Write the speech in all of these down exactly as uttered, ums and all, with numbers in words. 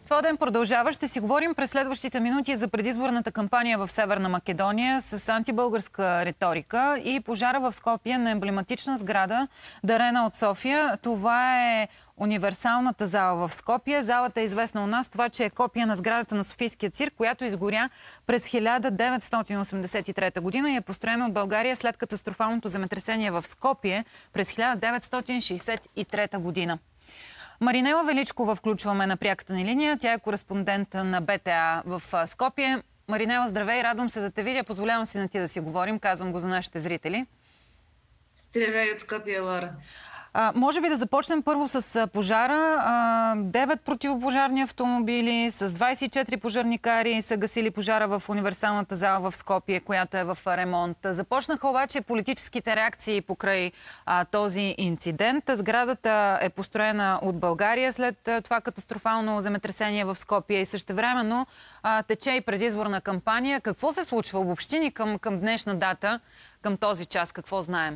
Това ден продължава. Ще си говорим през следващите минути за предизборната кампания в Северна Македония с антибългарска риторика и пожара в Скопие на емблематична сграда, дарена от София. Това е универсалната зала в Скопие. Залата е известна у нас това, че е копия на сградата на Софийския цирк, която изгоря през хиляда деветстотин осемдесет и трета година и е построена от България след катастрофалното земетресение в Скопие през хиляда деветстотин шейсет и трета година. Маринела Величкова включваме на пряката ни линия. Тя е кореспондент на БТА в Скопие. Маринела, здравей, радвам се да те видя. Позволявам си на ти да си говорим. Казвам го за нашите зрители. Здравей от Скопие, Лора. А, може би да започнем първо с пожара. А, девет противопожарни автомобили с двадесет и четири пожарникари са гасили пожара в универсалната зала в Скопие, която е в ремонт. Започнаха обаче политическите реакции покрай а, този инцидент. Сградата е построена от България след а, това катастрофално земетресение в Скопие и същевременно а, тече и предизборна кампания. Какво се случва обобщи ни към, към днешна дата, към този час? Какво знаем?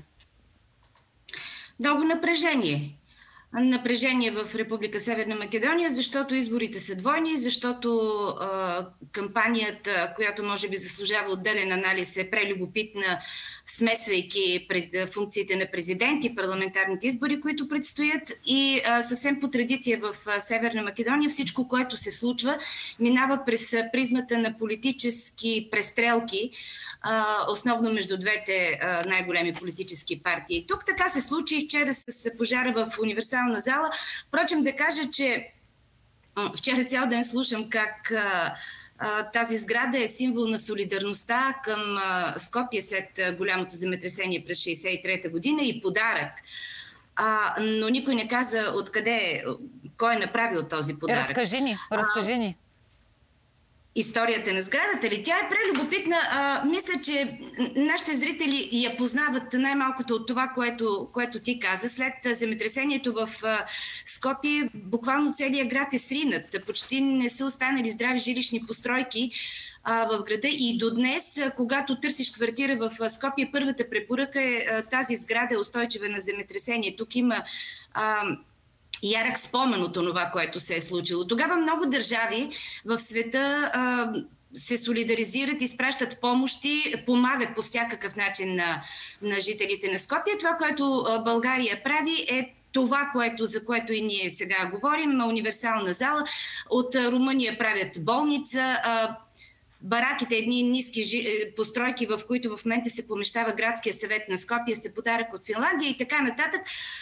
Много напрежение. Напрежение в Република Северна Македония, защото изборите са двойни, защото а, кампанията, която може би заслужава отделен анализ, е прелюбопитна, смесвайки през, функциите на президент и парламентарните избори, които предстоят. И а, съвсем по традиция в а, Северна Македония всичко, което се случва, минава през а, призмата на политически престрелки, Uh, основно между двете uh, най-големи политически партии. Тук така се случи вчера с пожара в универсална зала. Впрочем, да кажа, че uh, вчера цял ден слушам как uh, uh, тази сграда е символ на солидарността към uh, Скопие след uh, голямото земетресение през шейсет и трета година и подарък. Uh, но никой не каза откъде, кой е направил този подарък. Е, разкажи ни, разкажи ни. Историята на сградата ли? Тя е прелюбопитна. А, мисля, че нашите зрители я познават най-малкото от това, което, което ти каза. След земетресението в а, Скопие, буквално целият град е сринат. Почти не са останали здрави жилищни постройки а, в града. И до днес, а, когато търсиш квартира в Скопие, първата препоръка е а, тази сграда е устойчива на земетресение. Тук има А, ярък спомен от това, което се е случило. Тогава много държави в света а, се солидаризират, изпращат помощи, помагат по всякакъв начин на, на жителите на Скопие. Това, което а, България прави, е това, което, за което и ние сега говорим, универсална зала. От а, Румъния правят болница, а, бараките, едни ниски постройки, в които в момента се помещава градския съвет на Скопие, се подарък от Финландия и така нататък.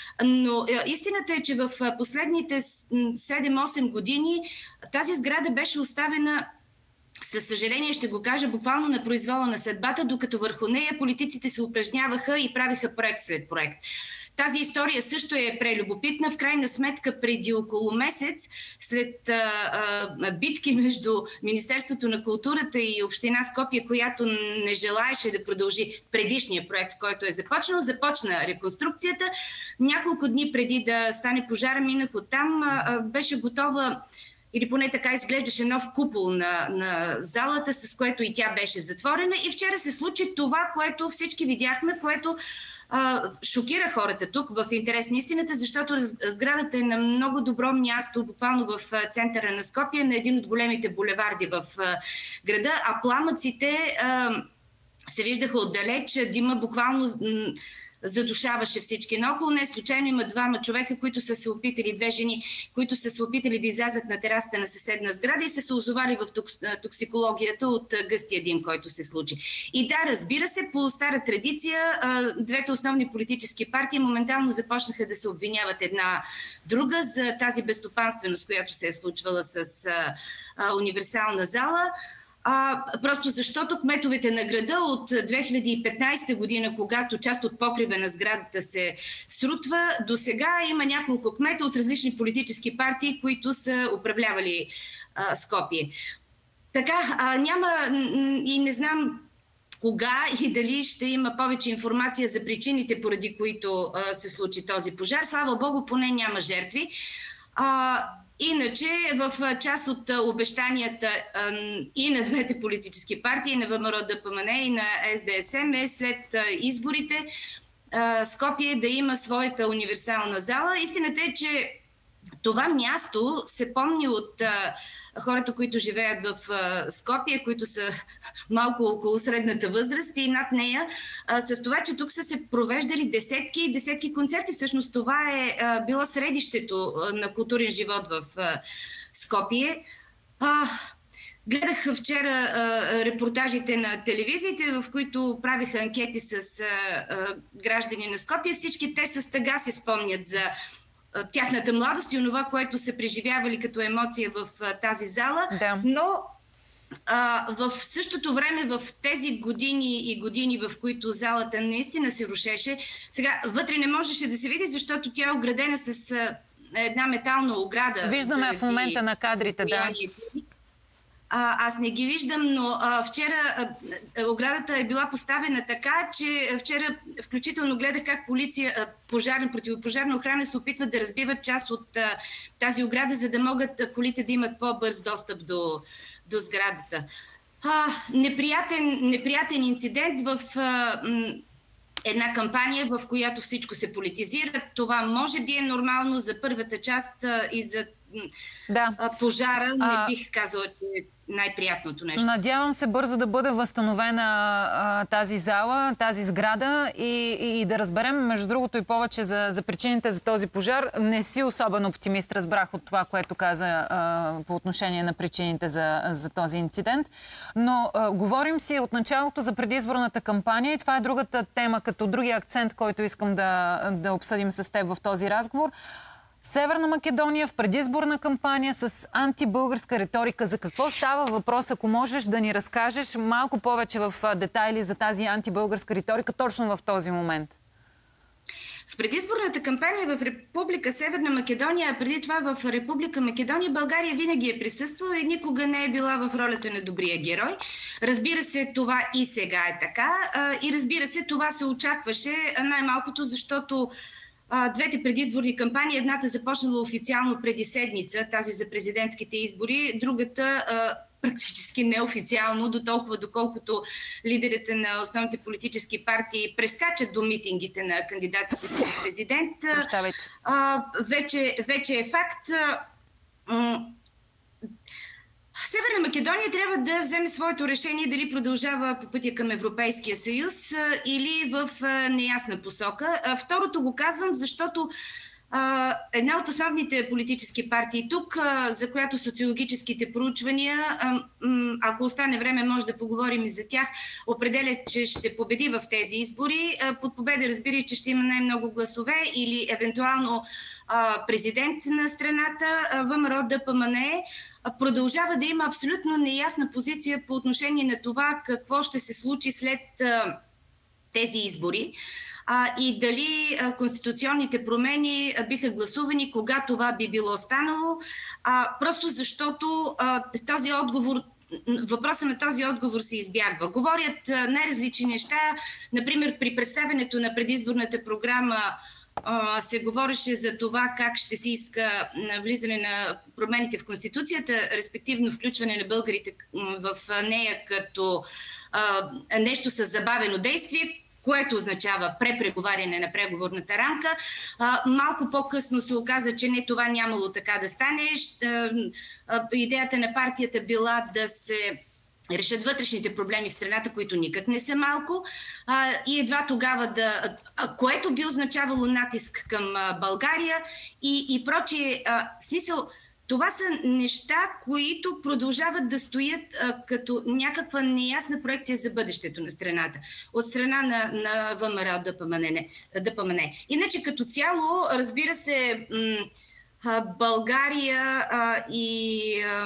Но истината е, че в последните седем-осем години тази сграда беше оставена, със съжаление ще го кажа, буквално на произвола на съдбата, докато върху нея политиците се упражняваха и правиха проект след проект. Тази история също е прелюбопитна. В крайна сметка, преди около месец, след а, а, битки между Министерството на културата и Община Скопие, която не желаеше да продължи предишния проект, който е започнал, започна реконструкцията. Няколко дни преди да стане пожара, минах оттам, а, беше готова, или поне така изглеждаше, нов купол на, на залата, с което и тя беше затворена. И вчера се случи това, което всички видяхме, което а, шокира хората тук в интерес на истината, защото сградата е на много добро място, буквално в центъра на Скопие, на един от големите булеварди в а, града, а пламъците а, се виждаха отдалеч, дима буквално задушаваше всички наоколо. Не случайно има двама човека, които са се опитали, две жени, които са се опитали да излязат на терасата на съседна сграда и са се озовали в токсикологията от гъстия дим, който се случи. И да, разбира се, по стара традиция, двете основни политически партии моментално започнаха да се обвиняват една друга за тази безстопанственост, която се е случвала с универсална зала. А, просто защото кметовете на града от две хиляди и петнадесета година, когато част от покрива на сградата се срутва, до сега има няколко кмета от различни политически партии, които са управлявали а, Скопие. Така, а, няма и не знам кога и дали ще има повече информация за причините, поради които а, се случи този пожар. Слава Богу, поне няма жертви. А, Иначе, в част от обещанията и на двете политически партии, на ВМРО Д П М Н и на С Д С М, е след изборите Скопие да има своята универсална зала. Истината е, че това място се помни от а, хората, които живеят в а, Скопие, които са малко около средната възраст и над нея, а, с това, че тук са се провеждали десетки и десетки концерти. Всъщност това е а, било средището а, на културен живот в а, Скопие. А, Гледах вчера а, репортажите на телевизиите, в които правиха анкети с а, а, граждани на Скопие. Всички те с тъга се спомнят за а, тяхната младост и онова, което са преживявали като емоция в а, тази зала. Да. Но а, в същото време, в тези години и години, в които залата наистина се рушеше, сега вътре не можеше да се види, защото тя е оградена с а, една метална ограда. Виждаме в момента на кадрите, да. А, аз не ги виждам, но а, вчера а, оградата е била поставена така, че вчера включително гледах как полиция, а, пожарна, противопожарна охрана се опитват да разбиват част от а, тази ограда, за да могат а, колите да имат по-бърз достъп до, до сградата. А, неприятен, неприятен инцидент в а, м, една кампания, в която всичко се политизира. Това може би е нормално за първата част а, и за да. пожара. А... Не бих казала, че е най-приятното нещо. Надявам се бързо да бъде възстановена а, тази зала, тази сграда и, и, и да разберем, между другото, и повече за, за причините за този пожар. Не си особено оптимист, разбрах от това, което каза а, по отношение на причините за, за този инцидент. Но а, говорим си от началото за предизборната кампания и това е другата тема, като другия акцент, който искам да, да обсъдим с теб в този разговор. Северна Македония в предизборна кампания с антибългарска риторика. За какво става въпрос, ако можеш да ни разкажеш малко повече в детайли за тази антибългарска риторика точно в този момент? В предизборната кампания в Република Северна Македония, а преди това в Република Македония, България винаги е присъствала и никога не е била в ролята на добрия герой. Разбира се, това и сега е така. И разбира се, това се очакваше най-малкото, защото двете предизборни кампании, едната започнала официално преди седмица, тази за президентските избори, другата а, практически неофициално, до толкова доколкото лидерите на основните политически партии прескачат до митингите на кандидатите си за президент. А, вече, вече е факт. А, Северна Македония трябва да вземе своето решение дали продължава по пътя към Европейския съюз или в неясна посока. Второто го казвам, защото една от основните политически партии тук, за която социологическите проучвания, ако остане време, може да поговорим и за тях, определят, че ще победи в тези избори. Под победа разбира, че ще има най-много гласове или евентуално президент на страната. ВМРО ДПМНЕ продължава да има абсолютно неясна позиция по отношение на това какво ще се случи след тези избори. А, и дали а, конституционните промени а, биха гласувани, кога това би било станало. А, просто защото а, този отговор, въпроса на този отговор се избягва. Говорят а, най-различни неща. Например, при представянето на предизборната програма а, се говореше за това как ще се иска влизане на промените в Конституцията, респективно включване на българите в нея като а, нещо с забавено действие, което означава препреговаряне на преговорната рамка. А, малко по-късно се оказа, че не, това нямало така да стане. А, идеята на партията била да се решат вътрешните проблеми в страната, които никак не са малко. А, и едва тогава да... А, което би означавало натиск към а, България и, и прочие. А, смисъл... Това са неща, които продължават да стоят а, като някаква неясна проекция за бъдещето на страната. От страна на, на ВМРО ДПМНЕ. Иначе като цяло, разбира се, м- България а, и, а,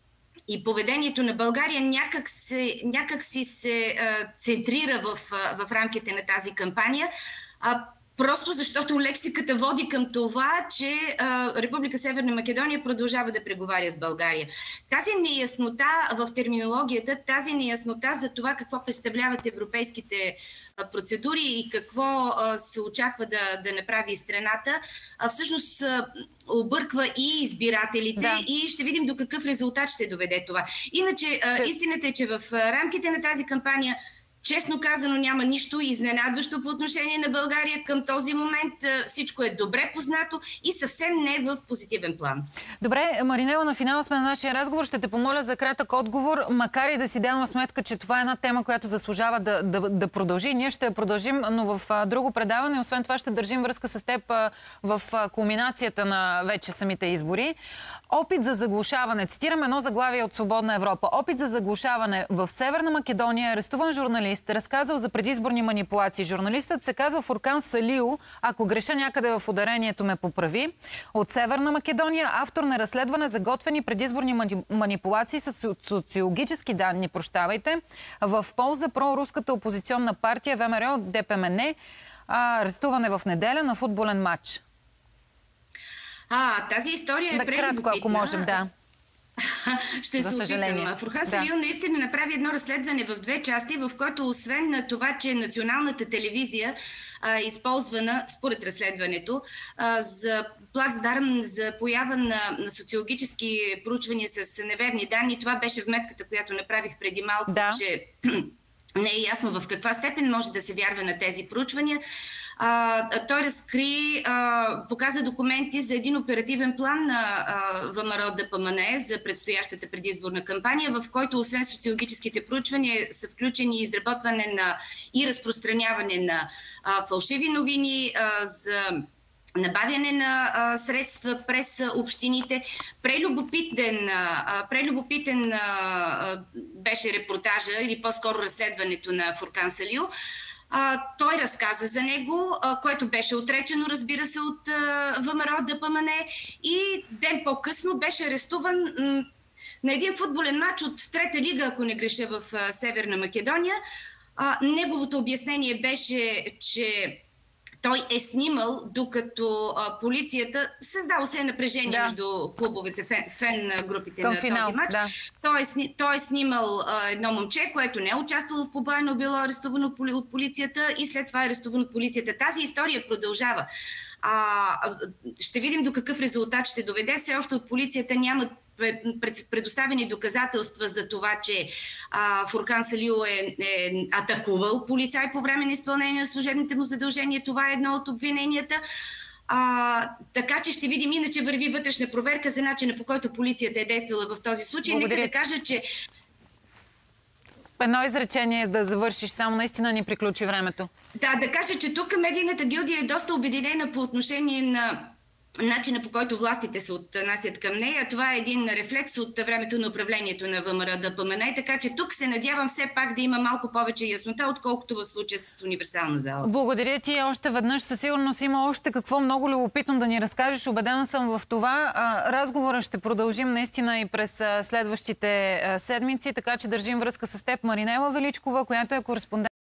и поведението на България някак, се, някак си се а, центрира в, а, в рамките на тази кампания. А, Просто защото лексиката води към това, че а, Република Северна Македония продължава да преговаря с България. Тази неяснота в терминологията, тази неяснота за това какво представляват европейските а, процедури и какво а, се очаква да, да направи страната, а, всъщност а, обърква и избирателите, да. И ще видим до какъв резултат ще доведе това. Иначе а, истината е, че в рамките на тази кампания Честно казано, няма нищо изненадващо по отношение на България. Към този момент всичко е добре познато и съвсем не в позитивен план. Добре, Маринела, на финала сме на нашия разговор. Ще те помоля за кратък отговор, макар и да си давам сметка, че това е една тема, която заслужава да, да, да продължи. Ние ще я продължим, но в а, друго предаване. Освен това ще държим връзка с теб а, в а, кулминацията на вече самите избори. Опит за заглушаване. Цитирам едно заглавие от Свободна Европа. Опит за заглушаване в Северна Македония. Арестуван журналист, разказал за предизборни манипулации. Журналистът се казва Фуркан Салиу. Ако греша някъде в ударението, ме поправи. От Северна Македония, автор на разследване за готвени предизборни манипулации с социологически данни, прощавайте, в полза проруската опозиционна партия ВМРО ДПМН. Арестуване в неделя на футболен матч. А, тази история е да, прелюбопитна. кратко, ако можем, да. Ще се опитам. Фуркан Салиу наистина направи едно разследване в две части, в което освен на това, че националната телевизия е използвана, според разследването, а, за плацдарм за поява на, на социологически проучвания с неверни данни, това беше вметката, която направих преди малко, да. че не е ясно в каква степен може да се вярва на тези проучвания. А, той разкри, а, показа документи за един оперативен план на ВМРО ДПМН за предстоящата предизборна кампания, в който освен социологическите проучвания са включени изработване на и разпространяване на а, фалшиви новини а, за набавяне на а, средства през а, общините. Прелюбопитен, а, прелюбопитен а, беше репортажа или по-скоро разследването на Фуркан Салиу. А, той разказа за него, а, което беше отречено, разбира се, от а, ВМРО ДПМН, и ден по-късно беше арестуван м, на един футболен матч от трета лига, ако не греша, в а, Северна Македония. А, неговото обяснение беше, че той е снимал, докато а, полицията... Създало се е напрежение да. между клубовете, фен, фен групите Към на финал, този матч. Да. Той, е, той е снимал а, едно момче, което не е участвало в побоя, но било арестувано от полицията и след това е арестувано от полицията. Тази история продължава. А, ще видим до какъв резултат ще доведе. Все още от полицията няма предоставени доказателства за това, че а, Фуркан Салиу е, е атакувал полицай по време на изпълнение на служебните му задължения. Това е едно от обвиненията. А, така че ще видим, иначе върви вътрешна проверка за начина, по който полицията е действала в този случай. Благодаря. Нека да кажа, че... Едно изречение да завършиш, само наистина ни приключи времето. Да, да кажа, че тук медийната гилдия е доста обединена по отношение на начина, по който властите се отнасят към нея. Това е един рефлекс от времето на управлението на ВМРО ДПМН, така че тук се надявам все пак да има малко повече яснота, отколкото в случая с универсална зала. Благодаря ти още веднъж. Със сигурност има още какво много любопитно да ни разкажеш. Убедена съм в това. Разговора ще продължим наистина и през следващите седмици, така че държим връзка с теб, Маринела Величкова, която е кореспондент